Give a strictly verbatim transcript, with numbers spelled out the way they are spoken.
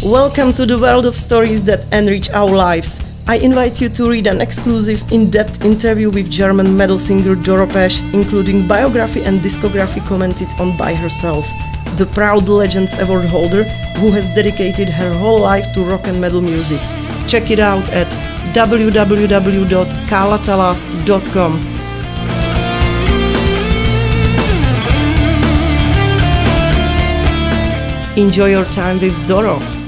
Welcome to the world of stories that enrich our lives. I invite you to read an exclusive, in-depth interview with German metal singer Doro Pesch, including biography and discography commented on by herself. The proud Legends Award holder who has dedicated her whole life to rock and metal music. Check it out at w w w dot kalatalas dot com. Enjoy your time with Doro.